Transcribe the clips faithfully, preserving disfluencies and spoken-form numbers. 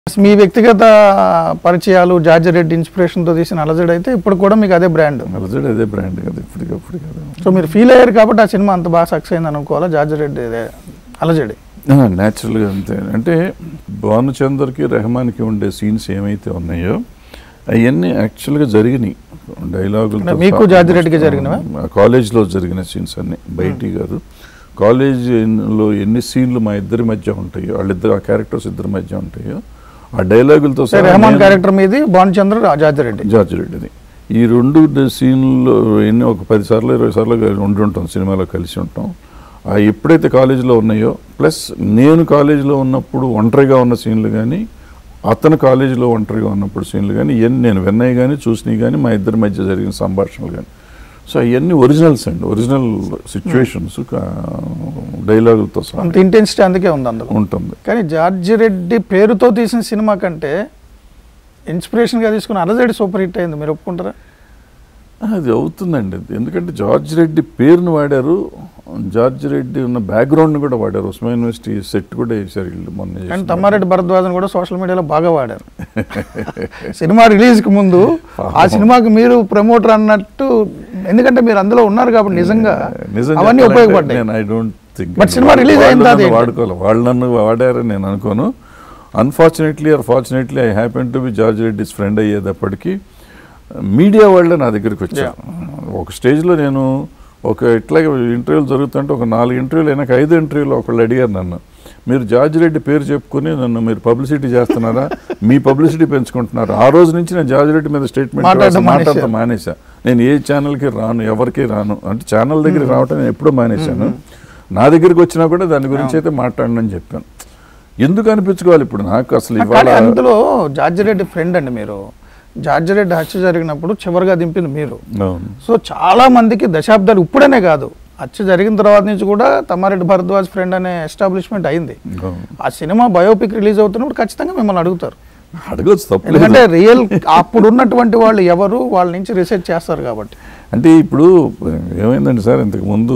మీ వ్యక్తిగత పరిచయాలు George Reddy inspiration తో తీసిన అలజడి అయితే ఇప్పుడు కూడా మీకు అదే బ్రాండ్ అలజడి అదే బ్రాండ్ కదా ఇప్పటికప్పుడు కదా. సో మీరు ఫీల్ అయ్యారు కాబట్టి ఆ సినిమా అంత బాగా సక్సెస్ అయింది అనుకోవాలా జార్జ్ రెడ్డి అలజడి న్యాచురల్గా అంతే. అంటే భానుచందర్కి రెహమాన్కి ఉండే సీన్స్ ఏమైతే ఉన్నాయో అవన్నీ యాక్చువల్గా జరిగినాయి డైలాగులు. మీకు జార్జ్ రెడ్డికి జరిగినవా? కాలేజ్లో జరిగిన సీన్స్ అన్ని బయటి కాదు. కాలేజ్లో ఎన్ని సీన్లు మా ఇద్దరి మధ్య ఉంటాయో వాళ్ళిద్దరు ఆ క్యారెక్టర్స్ ఇద్దరి మధ్య ఉంటాయో ఆ డైలాగులతో రెహమాన్ క్యారెక్టర్ మీది భానుచంద్ర జార్జ్ రెడ్డి జార్జ్ రెడ్డిది ఈ రెండు సీన్లు ఎన్ని ఒక పది సార్లు ఇరవై సార్లు ఉండి ఉంటాం సినిమాలో కలిసి ఉంటాం. ఆ ఎప్పుడైతే కాలేజీలో ఉన్నాయో ప్లస్ నేను కాలేజీలో ఉన్నప్పుడు ఒంటరిగా ఉన్న సీన్లు కానీ అతను కాలేజీలో ఒంటరిగా ఉన్నప్పుడు సీన్లు కానీ ఇవన్నీ నేను విన్నాయి కానీ చూసినవి కానీ మా ఇద్దరి మధ్య జరిగిన సంభాషణలు కానీ సో అవన్నీ ఒరిజినల్స్ అండి. ఒరిజినల్ సిచ్యువేషన్స్ డైలాగులతో సహా అంత ఇంటెన్సిటీ అందుకే ఉంది అందులో ఉంటుంది. కానీ జార్జ్ రెడ్డి పేరుతో తీసిన సినిమా కంటే ఇన్స్పిరేషన్గా తీసుకున్న అలజడి సూపర్ హిట్ అయింది, మీరు ఒప్పుకుంటారా? అది అవుతుందండి. ఎందుకంటే జార్జ్ రెడ్డి పేరును వాడారు, జార్జ్ రెడ్డి ఉన్న బ్యాక్గ్రౌండ్ని కూడా వాడారు. ఉస్మాన్ యూనివర్సిటీ సెట్ కూడా వేశారు వీళ్ళు మొన్న. అండ్ తమ్మారెడ్డి భరద్వాజ్ని కూడా సోషల్ మీడియాలో బాగా వాడారు. సినిమా రిలీజ్కి ముందు ఆ సినిమాకి మీరు ప్రమోటర్ అన్నట్టు, ఎందుకంటే మీరు అందులో ఉన్నారు కాబట్టి నిజంగా అవన్నీ ఉపయోగపడ్డాయి. I don't think but cinema release అయింది వాడుకోవాలి, వాళ్ళు నన్ను వాడారని నేను అనుకోను. Unfortunately or fortunately I happen to be George Reddy's friend అయ్యేటప్పటికీ మీడియా వాళ్ళే నా దగ్గరికి వచ్చారు. ఒక స్టేజ్లో నేను ఒక ఇట్లాగే ఇంటర్వ్యూలు జరుగుతుంటే ఒక నాలుగు ఇంటర్వ్యూలు అయినాక ఐదు ఇంటర్వ్యూలు ఒకళ్ళు అడిగారు నన్ను, మీరు జార్జ్ రెడ్డి పేరు చెప్పుకుని నన్ను మీరు పబ్లిసిటీ చేస్తున్నారా, మీ పబ్లిసిటీ పెంచుకుంటున్నారు. ఆ రోజు నుంచి నేను జార్జ్ రెడ్డి మీద స్టేట్మెంట్ మాట్లాడతా మానేసా. నేను ఏ ఛానల్కి రాను, ఎవరికి రాను, అంటే ఛానల్ దగ్గరికి రావటం నేను ఎప్పుడూ మానేశాను. నా దగ్గరికి వచ్చినా కూడా దాని గురించి అయితే మాట్లాడనని చెప్పాను. ఎందుకు అనిపించుకోవాలి ఇప్పుడు నాకు అసలు ఇవాళ. అందులో జార్జ్ రెడ్డి ఫ్రెండ్ అండి మీరు. జార్జ్ రెడ్డి హత్య జరిగినప్పుడు చివరిగా దింపింది మీరు. సో చాలా మందికి దశాబ్దాలు ఇప్పుడనే కాదు, హత్య జరిగిన తర్వాత నుంచి కూడా తమ్మారెడ్డి భరద్వాజ్ ఫ్రెండ్ అనే ఎస్టాబ్లిష్మెంట్ అయింది. ఆ సినిమా బయోపిక్ రిలీజ్ అవుతున్నప్పుడు ఖచ్చితంగా మిమ్మల్ని అడుగుతారు, అడగచ్చు తప్ప. ఎందుకంటే రియల్ అప్పుడు ఉన్నటువంటి వాళ్ళు ఎవరు, వాళ్ళ నుంచి రీసెర్చ్ చేస్తారు కాబట్టి. అంటే ఇప్పుడు ఏమైందండి సార్, ఇంతకు ముందు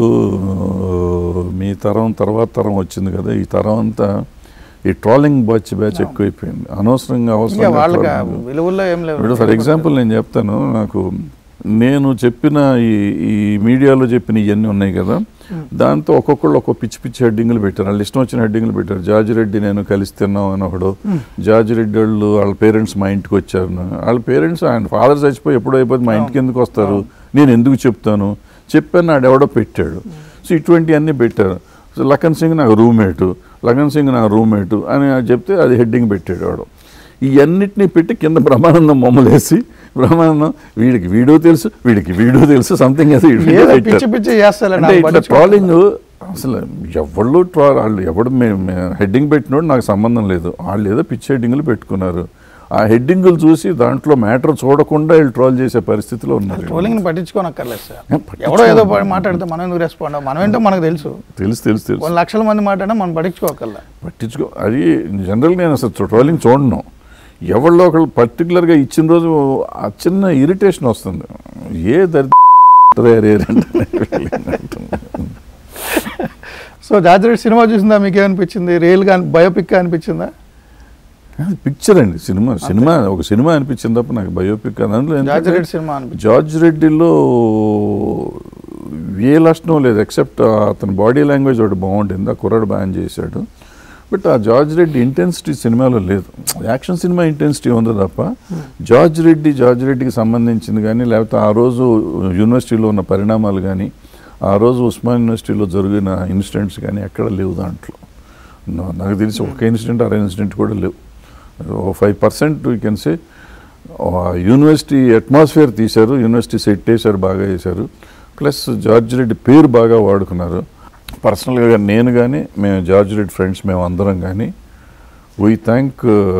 మీ తరం తర్వాత తరం వచ్చింది కదా, ఈ తరం అంతా ఈ ట్రాలింగ్ బ్యాచ్ బ్యాచ్ ఎక్కువైపోయింది. అనవసరంగా అవసరం. ఫర్ ఎగ్జాంపుల్ నేను చెప్తాను, నాకు నేను చెప్పిన ఈ ఈ మీడియాలో చెప్పిన ఇవన్నీ ఉన్నాయి కదా, దాంతో ఒక్కొక్కళ్ళు ఒక్కొక్క పిచ్చి పిచ్చి హెడ్డింగ్లు పెట్టారు. వాళ్ళు ఇష్టం వచ్చిన హెడ్డింగ్లు పెట్టారు. జార్జ్ రెడ్డి నేను కలిసి తిన్నాం అని ఒకడు, జార్జ్ రెడ్డి వాళ్ళు వాళ్ళ పేరెంట్స్ మా ఇంటికి వచ్చారు. వాళ్ళ పేరెంట్స్ ఆయన ఫాదర్ చచ్చిపోయి ఎప్పుడో అయిపోతే మా ఇంటికి ఎందుకు వస్తారు, నేను ఎందుకు చెప్తాను, చెప్పాను నాడు ఎవడో పెట్టాడు. సో ఇటువంటివన్నీ పెట్టారు. సో లఖన్ సింగ్ నాకు రూమ్మేటు, లఖన్ సింగ్ నా రూమ్మేటు అని చెప్తే అది హెడ్డింగ్ పెట్టాడు వాడు. ఇవన్నిటినీ పెట్టి కింద బ్రహ్మానందం బొమ్మలు వేసి, బ్రహ్మానందం వీడికి వీడియో తెలుసు, వీడికి వీడియో తెలుసు, సంథింగ్ అది ఇట్లా ట్రాలింగ్. అసలు ఎవళ్ళు ట్రా వాళ్ళు ఎవడు హెడ్డింగ్ పెట్టినోడు నాకు సంబంధం లేదు. వాళ్ళు ఏదో పిచ్చి హెడ్డింగ్లు పెట్టుకున్నారు. ఆ హెడ్డింగులు చూసి దాంట్లో మ్యాటర్ చూడకుండా వీళ్ళు ట్రోల్ చేసే పరిస్థితిలో ఉన్నారు. ట్రోలింగ్ పట్టించుకోనక్కర్లేదు సార్. ఎవడో ఏదో మాట్లాడితే మనం ఎందుకు రెస్పాండ్, మనం ఏంటో మనకు తెలుసు తెలుసు తెలుసు తెలుసు కొన్ని లక్షల మంది మాట్లాడినా మనం పట్టించుకోకల్లా పట్టించుకో. అది జనరల్గా నేను అసలు ట్రోలింగ్ చూడను. ఎవరిలో ఒకళ్ళు పర్టికులర్గా ఇచ్చిన రోజు ఆ చిన్న ఇరిటేషన్ వస్తుంది. ఏ దరిద్ర. సో జార్జ్ రెడ్డి సినిమా చూసిందా, మీకేమనిపించింది? రియల్గా బయోపిక్ అనిపించిందా? పిక్చర్ అండి, సినిమా సినిమా ఒక సినిమా అనిపించింది తప్ప నాకు బయోపిక్ అందులో జార్జ్ రెడ్డిలో ఏ లక్షణం లేదు ఎక్సెప్ట్ అతని బాడీ లాంగ్వేజ్ ఒకటి బాగుంటుంది. ఆ కుర్రాడు బ్యాన్ చేశాడు. బట్ ఆ జార్జ్ రెడ్డి ఇంటెన్సిటీ సినిమాలో లేదు. యాక్షన్ సినిమా ఇంటెన్సిటీ ఉంది తప్ప జార్జ్ రెడ్డి జార్జ్ రెడ్డికి సంబంధించింది కానీ, లేకపోతే ఆ రోజు యూనివర్సిటీలో ఉన్న పరిణామాలు కానీ, ఆ రోజు ఉస్మాన్ యూనివర్సిటీలో జరిగిన ఇన్సిడెంట్స్ కానీ ఎక్కడ లేవు దాంట్లో. నాకు తెలిసి ఒక ఇన్సిడెంట్ అర ఇన్సిడెంట్ కూడా లేవు. Five percent you can say university atmosphere తీశారు, యూనివర్సిటీ సెట్ వేశారు, బాగా వేశారు. ప్లస్ జార్జ్ రెడ్డి పేరు బాగా వాడుకున్నారు. పర్సనల్గా నేను కానీ, మేము జార్జ్ రెడ్డి ఫ్రెండ్స్ మేము అందరం కానీ వీ థ్యాంక్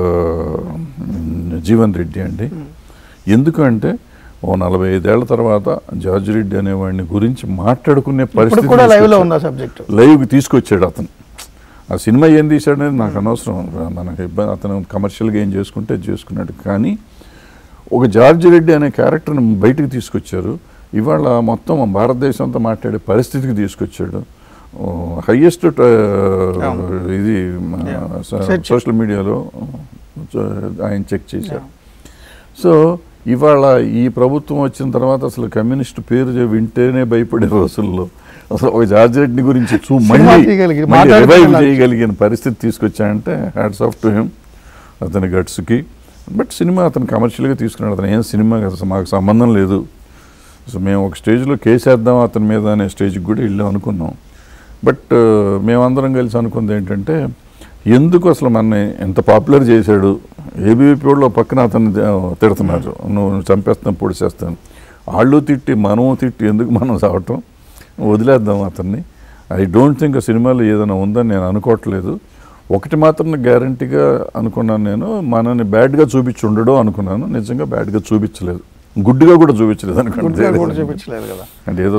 జీవన్ రెడ్డి అండి. ఎందుకంటే ఓ నలభై ఐదేళ్ల తర్వాత జార్జ్ రెడ్డి అనేవాడిని గురించి మాట్లాడుకునే పరిస్థితి లైవ్కి తీసుకొచ్చాడు అతను. ఆ సినిమా ఏం తీశాడనేది నాకు అనవసరం, మనకు ఇబ్బంది. అతను కమర్షియల్గా ఏం చేసుకుంటే చేసుకున్నాడు. కానీ ఒక జార్జ్ రెడ్డి అనే క్యారెక్టర్ని బయటికి తీసుకొచ్చారు. ఇవాళ మొత్తం భారతదేశంతో మాట్లాడే పరిస్థితికి తీసుకొచ్చాడు. హైయెస్ట్ ఇది సోషల్ మీడియాలో ఆయన చెక్ చేశారు. సో ఇవాళ ఈ ప్రభుత్వం వచ్చిన తర్వాత అసలు కమ్యూనిస్ట్ పేరు వింటేనే భయపడే రోజుల్లో అసలు ఒక జార్జ్ రెడ్డి గురించి చూ మళ్ళీ రివైవ్ చేయగలిగిన పరిస్థితి తీసుకొచ్చాయంటే హ్యాట్స్ ఆఫ్ టు హిమ్, అతని గట్స్కి. బట్ సినిమా అతను కమర్షియల్గా తీసుకున్నాడు. అతను ఏం సినిమా అసలు మాకు సంబంధం లేదు. సో మేము ఒక స్టేజ్లో కేసేద్దాం అతని మీద అనే స్టేజ్కి కూడా వెళ్ళాం అనుకున్నాం. బట్ మేమందరం కలిసి అనుకుంది ఏంటంటే ఎందుకు అసలు మన ఎంత పాపులర్ చేశాడు, ఏబీవీపీ వాళ్ళు పక్కన అతను తిడుతున్నారు, నువ్వు చంపేస్తాను పొడిచేస్తాను, వాళ్ళు తిట్టి మనము తిట్టి ఎందుకు మనం సావటం, వదిలేద్దాం అతన్ని. ఐ డోంట్ థింక్ ఆ సినిమాలో ఏదైనా ఉందని నేను అనుకోవట్లేదు. ఒకటి మాత్రం గ్యారంటీగా అనుకున్నాను, నేను మనని బ్యాడ్గా చూపించి ఉండడు అనుకున్నాను. నిజంగా బ్యాడ్గా చూపించలేదు, గుడ్డుగా కూడా చూపించలేదు అనుకోండి. అంటే ఏదో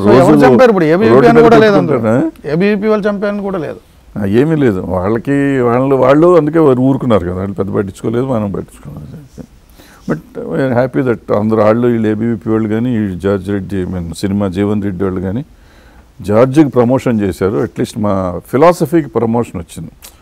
రోజు ఏమీ లేదు వాళ్ళకి, వాళ్ళు వాళ్ళు అందుకే వారు ఊరుకున్నారు కదా, వాళ్ళు పెద్ద పట్టించుకోలేదు, మనం పట్టించుకోలేదు. బట్ హ్యాపీ దట్ అందరూ వాళ్ళు వీళ్ళు ఏబీవీపీ వాళ్ళు కానీ George Reddy mean cinema Jeevan Reddy వాళ్ళు కానీ జార్జికి ప్రమోషన్ చేశారు. అట్లీస్ట్ మా ఫిలాసఫీకి ప్రమోషన్ వచ్చింది.